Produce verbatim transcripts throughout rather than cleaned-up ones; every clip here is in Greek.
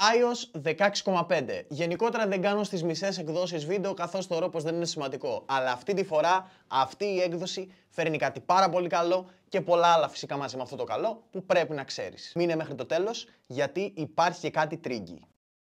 άι Ο Ες δεκαέξι κόμμα πέντε. Γενικότερα δεν κάνω στις μισές εκδόσεις βίντεο καθώς θεωρώ πως δεν είναι σημαντικό. Αλλά αυτή τη φορά αυτή η έκδοση φέρνει κάτι πάρα πολύ καλό και πολλά άλλα φυσικά μαζί με αυτό το καλό που πρέπει να ξέρεις. Μείνε μέχρι το τέλος γιατί υπάρχει και κάτι τρίγκι.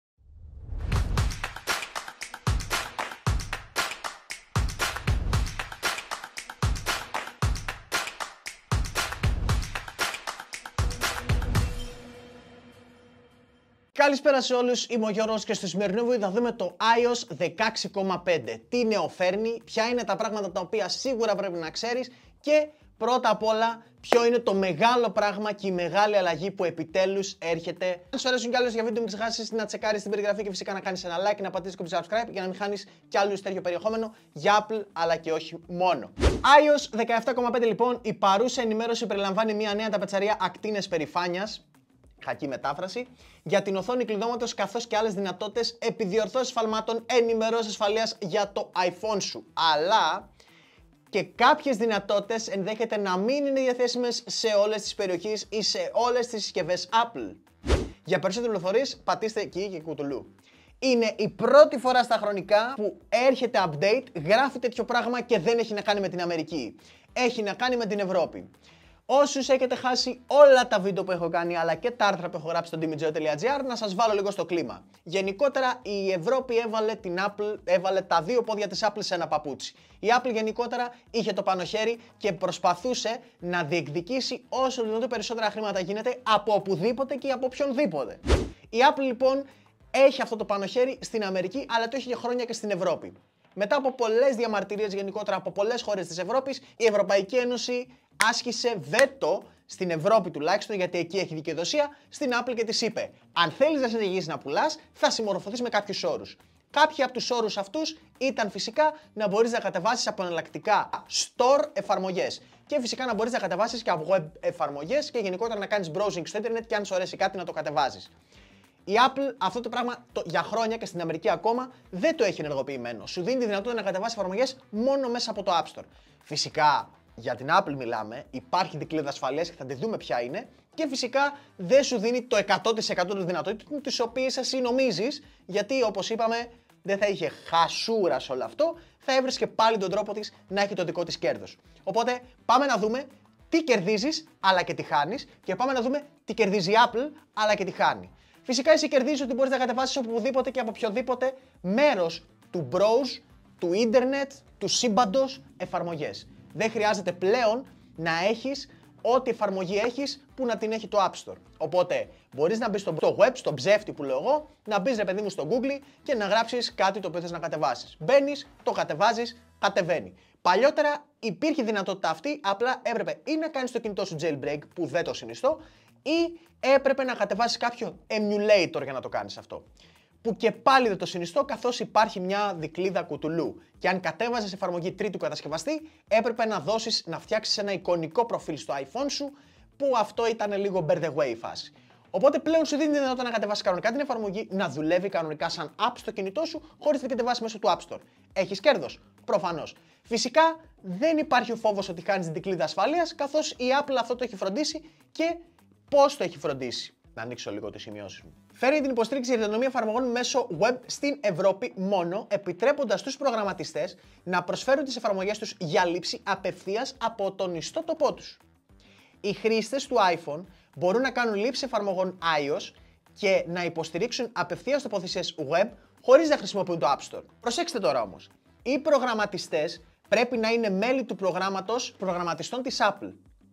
Καλησπέρα σε όλους, είμαι ο Γιώργος και στο σημερινό βίντεο θα δούμε το άι Ο Ες δεκαέξι κόμμα πέντε. Τι νέο φέρνει, ποια είναι τα πράγματα τα οποία σίγουρα πρέπει να ξέρεις και πρώτα απ' όλα ποιο είναι το μεγάλο πράγμα και η μεγάλη αλλαγή που επιτέλους έρχεται. Αν σου αρέσουν κι άλλες για βίντεο μην ξεχάσεις να τσεκάρεις την περιγραφή και φυσικά να κάνεις ένα like και να πατήσεις κομπή subscribe για να μην χάνεις κι άλλο τέτοιο περιεχόμενο για Apple αλλά και όχι μόνο. άι Ο Ες δεκαεπτά κόμμα πέντε λοιπόν, η παρούσα ενημέρωση περιλαμβάνει μια νέα ταπετσαρία ακτίνες περηφάνειας. Χακή μετάφραση, για την οθόνη κλειδώματος καθώς και άλλες δυνατότητες επιδιορθώσεις σφαλμάτων, ενημερώσεις ασφαλείας για το iPhone σου. Αλλά και κάποιες δυνατότητες ενδέχεται να μην είναι διαθέσιμες σε όλες τις περιοχές ή σε όλες τις συσκευές Apple. Για περισσότερες πληροφορίες πατήστε εκεί και κουτουλού. Είναι η πρώτη φορά στα χρονικά που έρχεται update, γράφει τέτοιο πράγμα και δεν έχει να κάνει με την Αμερική. Έχει να κάνει με την Ευρώπη. Όσους έχετε χάσει όλα τα βίντεο που έχω κάνει αλλά και τα άρθρα που έχω γράψει στο ντιμιτζέο τελεία τζι άρ, να σας βάλω λίγο στο κλίμα. Γενικότερα η Ευρώπη έβαλε την Apple, έβαλε τα δύο πόδια της Apple σε ένα παπούτσι. Η Apple γενικότερα είχε το πάνω χέρι και προσπαθούσε να διεκδικήσει όσο δυνατόν περισσότερα χρήματα γίνεται από οπουδήποτε και από οποιονδήποτε. Η Apple λοιπόν έχει αυτό το πάνω χέρι στην Αμερική αλλά το έχει για χρόνια και στην Ευρώπη. Μετά από πολλές διαμαρτυρίες γενικότερα από πολλές χώρες της Ευρώπης, η Ευρωπαϊκή Ένωση άσκησε βέτο στην Ευρώπη τουλάχιστον, γιατί εκεί έχει δικαιοδοσία, στην Apple και της είπε: αν θέλεις να συνεχίσεις να πουλάς, θα συμμορφωθείς με κάποιους όρους. Κάποιοι από τους όρους αυτούς ήταν φυσικά να μπορείς να κατεβάσεις από εναλλακτικά store εφαρμογές. Και φυσικά να μπορείς να κατεβάσεις και από web εφαρμογές και γενικότερα να κάνεις browsing στο ίντερνετ και αν σου αρέσει κάτι να το κατεβάζεις. Η Apple αυτό το πράγμα το, για χρόνια και στην Αμερική ακόμα δεν το έχει ενεργοποιημένο. Σου δίνει τη δυνατότητα να κατεβάσεις εφαρμογές μόνο μέσα από το App Store. Φυσικά για την Apple μιλάμε, υπάρχει δικλείδα ασφαλείας και θα τη δούμε ποια είναι και φυσικά δεν σου δίνει το εκατό τοις εκατό των δυνατότητων τις οποίες εσύ νομίζεις, γιατί όπως είπαμε δεν θα είχε χασούρα σε όλο αυτό, θα έβρισκε πάλι τον τρόπο της να έχει το δικό της κέρδος. Οπότε πάμε να δούμε τι κερδίζεις αλλά και τι χάνεις και πάμε να δούμε τι κερδίζει η Apple αλλά και τι χάνει. Φυσικά εσύ κερδίζεις ότι μπορείς να κατεβάσεις οπουδήποτε και από οποιοδήποτε μέρος του browse, του ίντερνετ, του σύμπαντος εφαρμογές. Δεν χρειάζεται πλέον να έχεις ό,τι εφαρμογή έχεις που να την έχει το App Store. Οπότε μπορείς να μπεις στο web, στο ψεύτη που λέω εγώ, να μπεις ρε παιδί μου στο Google και να γράψεις κάτι το οποίο θες να κατεβάσεις. Μπαίνεις, το κατεβάζεις, κατεβαίνει. Παλιότερα υπήρχε δυνατότητα αυτή, απλά έπρεπε ή να κάνεις το κινητό σου jailbreak που δεν το συνιστώ ή έπρεπε να κατεβάσεις κάποιο emulator για να το κάνεις αυτό. Που και πάλι δεν το συνιστώ καθώς υπάρχει μια δικλείδα κουτουλού. Και αν κατέβαζες εφαρμογή τρίτου κατασκευαστή, έπρεπε να δώσεις, να φτιάξεις ένα εικονικό προφίλ στο iPhone σου, που αυτό ήταν λίγο bear the way η φάση. Οπότε πλέον σου δίνει τη δυνατότητα να κατεβάσεις κανονικά την εφαρμογή, να δουλεύει κανονικά σαν app στο κινητό σου, χωρίς να την κατεβάσεις μέσω του App Store. Έχεις κέρδος? Προφανώς. Φυσικά δεν υπάρχει ο φόβος ότι χάνεις την δικλείδα ασφαλείας, καθώς η Apple αυτό το έχει φροντίσει και πώς το έχει φροντίσει. Να ανοίξω λίγο τις σημειώσεις μου. Φέρνει την υποστήριξη για την ανομία εφαρμογών μέσω web στην Ευρώπη μόνο, επιτρέποντας στους προγραμματιστές να προσφέρουν τις εφαρμογές τους για λήψη απευθείας από τον ιστότοπό τους. Οι χρήστες του iPhone μπορούν να κάνουν λήψη εφαρμογών iOS και να υποστηρίξουν απευθείας τοποθεσίες web χωρίς να χρησιμοποιούν το App Store. Προσέξτε τώρα όμως, οι προγραμματιστές πρέπει να είναι μέλη του προγράμματος προγραμματιστών της Apple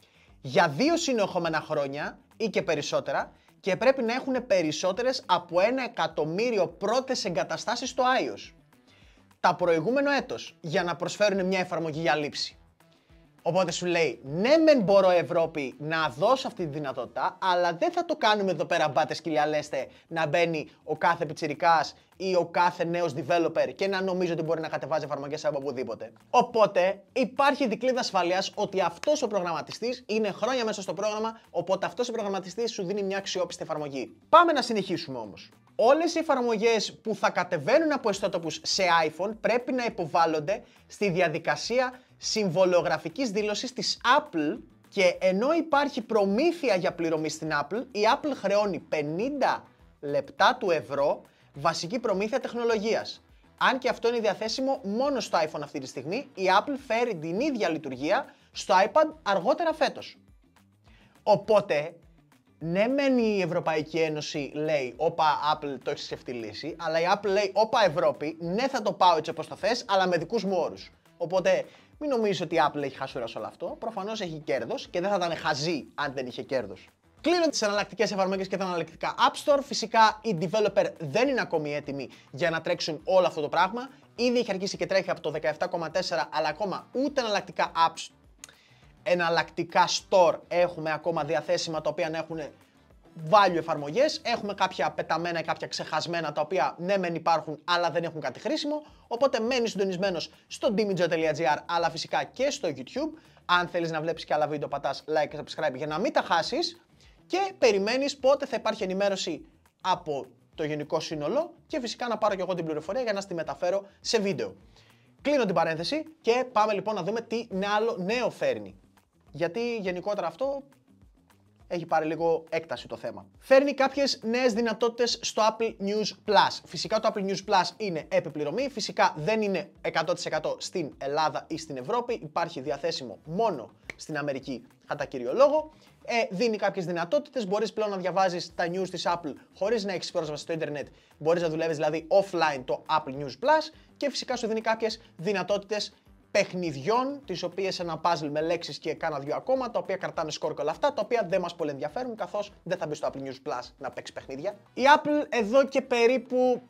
για δύο συνεχόμενα χρόνια ή και περισσότερα και πρέπει να έχουν περισσότερες από ένα εκατομμύριο πρώτες εγκαταστάσεις στο iOS τα προηγούμενο έτος για να προσφέρουν μια εφαρμογή για λήψη. Οπότε σου λέει, ναι μεν μπορώ Ευρώπη να δώσω αυτή τη δυνατότητα, αλλά δεν θα το κάνουμε εδώ πέρα μπάτε σκυλιαλέστε να μπαίνει ο κάθε πιτσιρικάς ή ο κάθε νέος developer και να νομίζει ότι μπορεί να κατεβάζει εφαρμογές από οπουδήποτε. Οπότε υπάρχει δικλείδα ασφαλείας ότι αυτός ο προγραμματιστής είναι χρόνια μέσα στο πρόγραμμα, οπότε αυτός ο προγραμματιστής σου δίνει μια αξιόπιστη εφαρμογή. Πάμε να συνεχίσουμε όμως. Όλες οι εφαρμογές που θα κατεβαίνουν από ιστότοπους σε iPhone πρέπει να υποβάλλονται στη διαδικασία συμβολιογραφικής δήλωσης της Apple και ενώ υπάρχει προμήθεια για πληρωμή στην Apple, η Apple χρεώνει πενήντα λεπτά του ευρώ βασική προμήθεια τεχνολογίας. Αν και αυτό είναι διαθέσιμο μόνο στο iPhone αυτή τη στιγμή, η Apple φέρει την ίδια λειτουργία στο iPad αργότερα φέτος. Οπότε, ναι μεν η Ευρωπαϊκή Ένωση λέει όπα Apple το έχεις σκεφτεί λύση, αλλά η Apple λέει όπα Ευρώπη, ναι θα το πάω έτσι όπως το θες, αλλά με δικούς μου όρους. Οπότε μην νομίζεις ότι η Apple έχει χασούρα σε όλο αυτό, προφανώς έχει κέρδος και δεν θα ήταν χαζή αν δεν είχε κέρδος. Κλείνω τις εναλλακτικές εφαρμογές και τα εναλλακτικά App Store. Φυσικά οι developer δεν είναι ακόμη έτοιμοι για να τρέξουν όλο αυτό το πράγμα. Ήδη έχει αρχίσει και τρέχει από το δεκαεπτά κόμμα τέσσερα, αλλά ακόμα ούτε εναλλακτικά apps, εναλλακτικά store έχουμε ακόμα διαθέσιμα, τα οποία να έχουν value εφαρμογές. Έχουμε κάποια πεταμένα ή κάποια ξεχασμένα, τα οποία ναι μεν υπάρχουν, αλλά δεν έχουν κάτι χρήσιμο. Οπότε μένεις συντονισμένος στο dmijo τελεία gr, αλλά φυσικά και στο YouTube. Αν θέλεις να βλέπεις και άλλα βίντεο, πατάς like και subscribe για να μην τα χάσεις. Και περιμένεις πότε θα υπάρχει ενημέρωση από το γενικό σύνολο και φυσικά να πάρω και εγώ την πληροφορία για να στη μεταφέρω σε βίντεο. Κλείνω την παρένθεση και πάμε λοιπόν να δούμε τι άλλο νέο φέρνει. Γιατί γενικότερα αυτό έχει πάρει λίγο έκταση το θέμα. Φέρνει κάποιες νέες δυνατότητες στο Apple News Plus. Φυσικά το Apple News Plus είναι επιπληρωμή, φυσικά δεν είναι εκατό τοις εκατό στην Ελλάδα ή στην Ευρώπη, υπάρχει διαθέσιμο μόνο στην Αμερική κατά κύριο λόγο. Ε, δίνει κάποιες δυνατότητες, μπορείς πλέον να διαβάζεις τα news της Apple χωρίς να έχεις πρόσβαση στο ίντερνετ, μπορείς να δουλεύεις δηλαδή offline το Apple News Plus και φυσικά σου δίνει κάποιες δυνατότητες παιχνιδιών, τις οποίες ένα puzzle με λέξεις και κάνα δυο ακόμα, τα οποία κρατάνε σκορ και όλα αυτά, τα οποία δεν μας πολύ ενδιαφέρουν, καθώς δεν θα μπει στο Apple News Plus να παίξει παιχνίδια. Η Apple εδώ και περίπου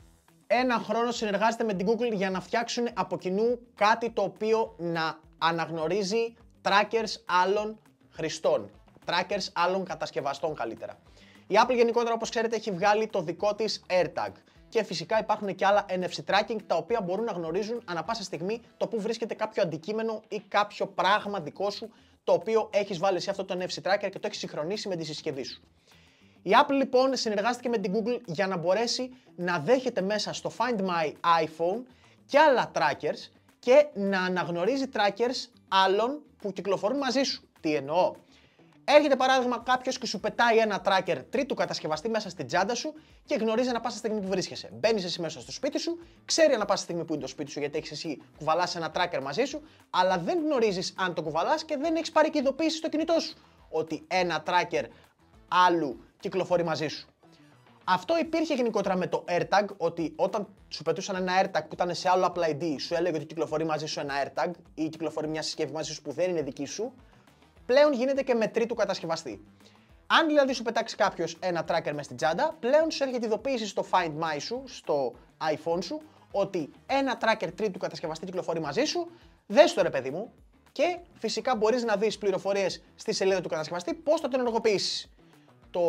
ένα χρόνο συνεργάζεται με την Google για να φτιάξουν από κοινού κάτι το οποίο να αναγνωρίζει trackers άλλων χρηστών, trackers άλλων κατασκευαστών καλύτερα. Η Apple γενικότερα, όπως ξέρετε, έχει βγάλει το δικό της AirTag. Και φυσικά υπάρχουν και άλλα εν εφ σι tracking, τα οποία μπορούν να γνωρίζουν ανά πάσα στιγμή το που βρίσκεται κάποιο αντικείμενο ή κάποιο πράγμα δικό σου, το οποίο έχεις βάλει σε αυτό το εν εφ σι tracker και το έχεις συγχρονίσει με τη συσκευή σου. Η Apple λοιπόν συνεργάστηκε με την Google για να μπορέσει να δέχεται μέσα στο Find My iPhone και άλλα trackers και να αναγνωρίζει trackers άλλων που κυκλοφορούν μαζί σου. Τι εννοώ? Έρχεται παράδειγμα κάποιος και σου πετάει ένα tracker τρίτου κατασκευαστή μέσα στην τσάντα σου και γνωρίζει ανά πάσα στιγμή που βρίσκεσαι. Μπαίνεις εσύ μέσα στο σπίτι σου, ξέρει ανά πάσα στιγμή που είναι το σπίτι σου, γιατί έχεις εσύ κουβαλάς ένα tracker μαζί σου, αλλά δεν γνωρίζεις αν το κουβαλάς και δεν έχεις πάρει και ειδοποίηση στο κινητό σου ότι ένα tracker άλλου κυκλοφορεί μαζί σου. Αυτό υπήρχε γενικότερα με το AirTag, ότι όταν σου πετούσαν ένα AirTag που ήταν σε άλλο Apple άι ντι, σου έλεγε ότι κυκλοφορεί μαζί σου ένα AirTag ή κυκλοφορεί μια συσκευή μαζί σου που δεν είναι δική σου. Πλέον γίνεται και με τρίτου κατασκευαστή. Αν δηλαδή σου πετάξει κάποιος ένα tracker μες στην τσάντα, πλέον σου έρχεται ειδοποίηση στο Find My σου, στο iPhone σου, ότι ένα tracker τρίτου κατασκευαστή κυκλοφορεί μαζί σου, δες το ρε παιδί μου, και φυσικά μπορείς να δεις πληροφορίες στη σελίδα του κατασκευαστή πώς θα τον ενεργοποιήσεις. Το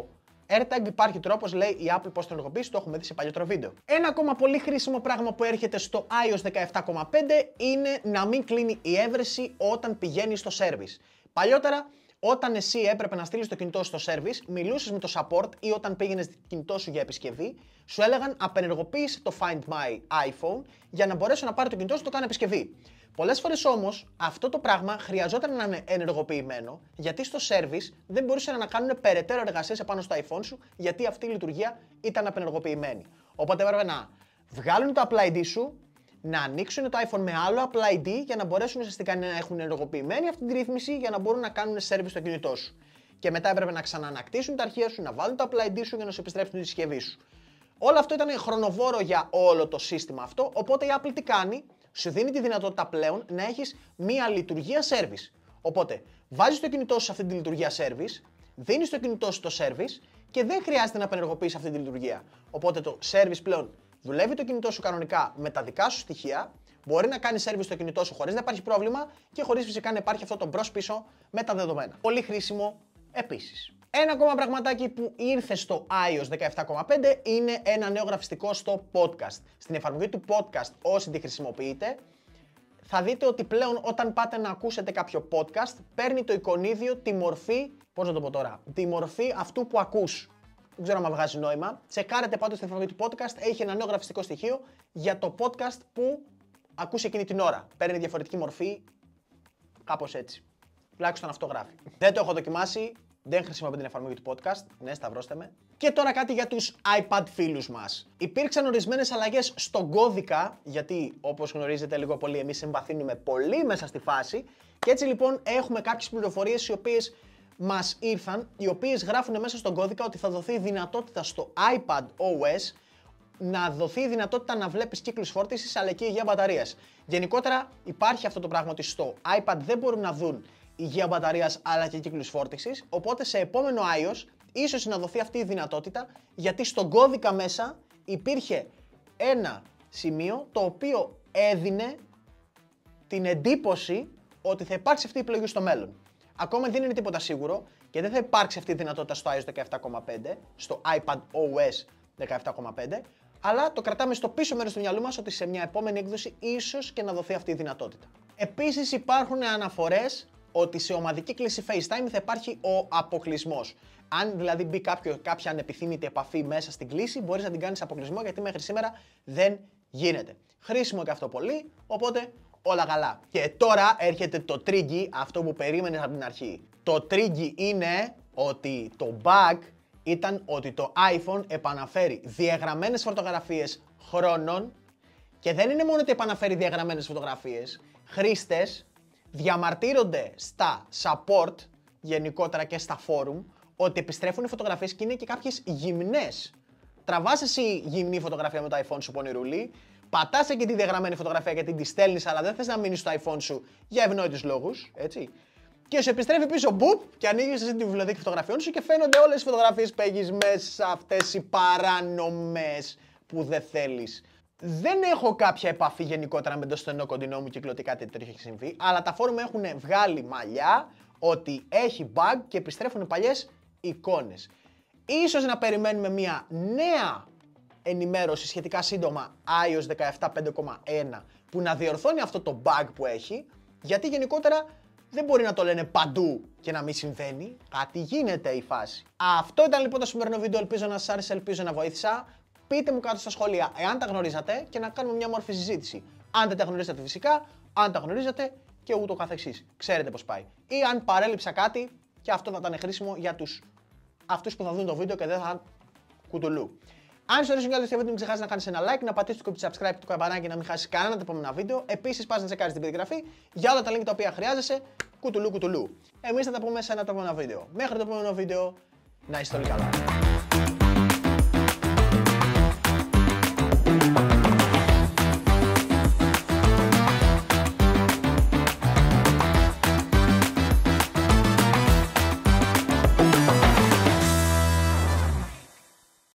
AirTag υπάρχει τρόπος, λέει η Apple, πώς τον ενεργοποιήσει, το έχουμε δει σε παλιότερο βίντεο. Ένα ακόμα πολύ χρήσιμο πράγμα που έρχεται στο iOS δεκαεπτά κόμμα πέντε είναι να μην κλείνει η έβρεση όταν πηγαίνει στο service. Παλιότερα, όταν εσύ έπρεπε να στείλεις το κινητό σου στο service, μιλούσες με το support ή όταν πήγαινες το κινητό σου για επισκευή, σου έλεγαν απενεργοποίησε το Find My iPhone για να μπορέσω να πάρει το κινητό σου το κάνω επισκευή. Πολλές φορές όμως αυτό το πράγμα χρειαζόταν να είναι ενεργοποιημένο, γιατί στο service δεν μπορούσαν να κάνουν περαιτέρω εργασίες επάνω στο iPhone σου, γιατί αυτή η λειτουργία ήταν απενεργοποιημένη. Οπότε έπρεπε να βγάλουν το Apple άι ντι σου, να ανοίξουν το iPhone με άλλο Apple άι ντι για να μπορέσουν ουσιαστικά να έχουν ενεργοποιημένη αυτή τη ρύθμιση για να μπορούν να κάνουν service στο κινητό σου. Και μετά έπρεπε να ξαναανακτήσουν τα αρχεία σου, να βάλουν το Apple άι ντι σου για να σου επιστρέψουν τη συσκευή σου. Όλο αυτό ήταν χρονοβόρο για όλο το σύστημα αυτό, οπότε η Apple τι κάνει? Σου δίνει τη δυνατότητα πλέον να έχεις μία λειτουργία service. Οπότε βάζεις το κινητό σου σε αυτή τη λειτουργία service, δίνεις το κινητό σου στο service και δεν χρειάζεται να απενεργοποιήσεις αυτή τη λειτουργία. Οπότε το service πλέον δουλεύει το κινητό σου κανονικά με τα δικά σου στοιχεία, μπορεί να κάνει service στο κινητό σου χωρίς να υπάρχει πρόβλημα και χωρίς φυσικά να υπάρχει αυτό το μπρος-πίσω με τα δεδομένα. Πολύ χρήσιμο επίσης. Ένα ακόμα πραγματάκι που ήρθε στο iOS δεκαεπτά κόμμα πέντε είναι ένα νέο γραφιστικό στο podcast. Στην εφαρμογή του podcast, όσοι τη χρησιμοποιείτε, θα δείτε ότι πλέον όταν πάτε να ακούσετε κάποιο podcast, παίρνει το εικονίδιο τη μορφή, πώς να το πω τώρα, τη μορφή αυτού που ακούς. Δεν ξέρω αν βγάζει νόημα. Τσεκάρετε πάντως στην εφαρμογή του podcast, έχει ένα νέο γραφιστικό στοιχείο για το podcast που ακούς εκείνη την ώρα. Παίρνει διαφορετική μορφή, κάπως έτσι. Τουλάχιστον αυτό γράφει. Δεν το έχω δοκιμάσει. δεν χρησιμοποιώ την εφαρμογή του podcast. Ναι, σταυρώστε με. Και τώρα κάτι για τους iPad φίλους μας. Υπήρξαν ορισμένες αλλαγές στον κώδικα, γιατί όπως γνωρίζετε λίγο πολύ εμείς εμβαθύνουμε πολύ μέσα στη φάση. Και έτσι λοιπόν έχουμε κάποιες πληροφορίες οι οποίες μας ήρθαν, οι οποίες γράφουν μέσα στον κώδικα ότι θα δοθεί δυνατότητα στο iPadOS να δοθεί η δυνατότητα να βλέπεις κύκλους φόρτισης αλλά και υγεία μπαταρίας. Γενικότερα υπάρχει αυτό το πράγμα ότι στο iPad δεν μπορούν να δουν υγεία μπαταρίας αλλά και κύκλους φόρτισης, οπότε σε επόμενο iOS ίσως να δοθεί αυτή η δυνατότητα, γιατί στον κώδικα μέσα υπήρχε ένα σημείο το οποίο έδινε την εντύπωση ότι θα υπάρξει αυτή η επιλογή στο μέλλον. Ακόμα δεν είναι τίποτα σίγουρο και δεν θα υπάρξει αυτή η δυνατότητα στο iOS δεκαεπτά κόμμα πέντε, στο iPadOS δεκαεπτά κόμμα πέντε, αλλά το κρατάμε στο πίσω μέρος του μυαλού μας ότι σε μια επόμενη έκδοση ίσως και να δοθεί αυτή η δυνατότητα. Επίσης υπάρχουν αναφορές ότι σε ομαδική κλήση FaceTime θα υπάρχει ο αποκλεισμός. Αν δηλαδή μπει κάποιο, κάποια ανεπιθύμητη επαφή μέσα στην κλήση, μπορείς να την κάνεις αποκλεισμό, γιατί μέχρι σήμερα δεν γίνεται. Χρήσιμο και αυτό πολύ, οπότε όλα καλά. Και τώρα έρχεται το tricky, αυτό που περίμενες από την αρχή. Το tricky είναι ότι το bug ήταν ότι το iPhone επαναφέρει διαγραμμένες φωτογραφίες χρόνων και δεν είναι μόνο ότι επαναφέρει διαγραμμένες φωτογραφίες, χρήστες διαμαρτύρονται στα support, γενικότερα και στα forum, ότι επιστρέφουν οι φωτογραφίες και είναι και κάποιες γυμνές. Τραβάς εσύ γυμνή φωτογραφία με το iPhone σου, πονηρούλη, πατάς εκεί τη διαγραμμένη φωτογραφία γιατί τη στέλνεις, αλλά δεν θες να μείνεις στο iPhone σου για ευνόητους λόγους, έτσι. Και σου επιστρέφει πίσω μπουπ και ανοίγεις εσύ τη βιβλιοθήκη φωτογραφιών σου και φαίνονται όλες οι φωτογραφίες που έχεις μέσα, αυτές οι παράνομες που δεν θέλεις. Δεν έχω κάποια επαφή γενικότερα με το στενό κοντινό μου κύκλο ότι κάτι τέτοιο έχει συμβεί, αλλά τα φόρουμ έχουν βγάλει μαλλιά ότι έχει bug και επιστρέφουν οι παλιές εικόνες. Ίσως να περιμένουμε μια νέα ενημέρωση σχετικά σύντομα iOS δεκαεπτά πέντε κόμμα ένα που να διορθώνει αυτό το bug που έχει, γιατί γενικότερα δεν μπορεί να το λένε παντού και να μην συμβαίνει. Κάτι γίνεται η φάση. Αυτό ήταν λοιπόν το σημερινό βίντεο. Ελπίζω να σας άρεσε, ελπίζω να βοήθησα. Πείτε μου κάτω στα σχόλια εάν τα γνωρίζατε και να κάνουμε μια μόρφη συζήτηση. Αν δεν τα γνωρίζατε φυσικά, αν τα γνωρίζατε και ούτω καθεξής. Ξέρετε πώς πάει. Ή αν παρέλειψα κάτι και αυτό θα ήταν χρήσιμο για τους αυτούς που θα δουν το βίντεο και δεν θα κουτουλού. Αν σου αρέσει το βίντεο, μην ξεχάσεις να κάνεις ένα like, να πατήσεις το κουμπί subscribe του καμπανάκι να μην χάσεις κανένα από τα επόμενα βίντεο. Επίσης, πας να τσεκάρεις την περιγραφή για όλα τα link τα οποία χρειάζεσαι. Κουτουλού κουτουλού. Εμείς θα τα πούμε σε ένα επόμενο βίντεο. Μέχρι το επόμενο βίντεο, να είστε όλοι καλά.